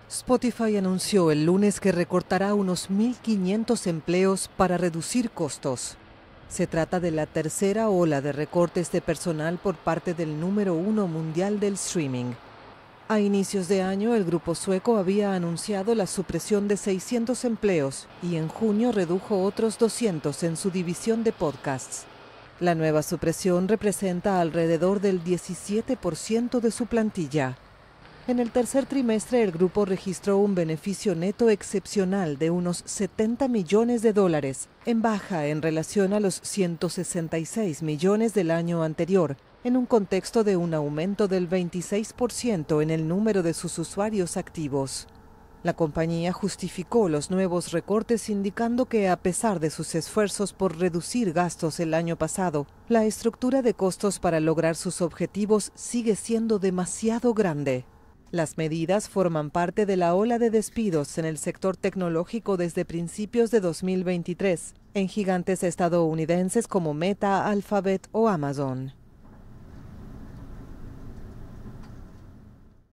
Spotify anunció el lunes que recortará unos 1.500 empleos para reducir costos. Se trata de la tercera ola de recortes de personal por parte del número uno mundial del streaming. A inicios de año, el grupo sueco había anunciado la supresión de 600 empleos y en junio redujo otros 200 en su división de podcasts. La nueva supresión representa alrededor del 17% de su plantilla. En el tercer trimestre, el grupo registró un beneficio neto excepcional de unos $70 millones, en baja en relación a los 166 millones del año anterior, en un contexto de un aumento del 26% en el número de sus usuarios activos. La compañía justificó los nuevos recortes indicando que, a pesar de sus esfuerzos por reducir gastos el año pasado, la estructura de costos para lograr sus objetivos sigue siendo demasiado grande. Las medidas forman parte de la ola de despidos en el sector tecnológico desde principios de 2023, en gigantes estadounidenses como Meta, Alphabet o Amazon.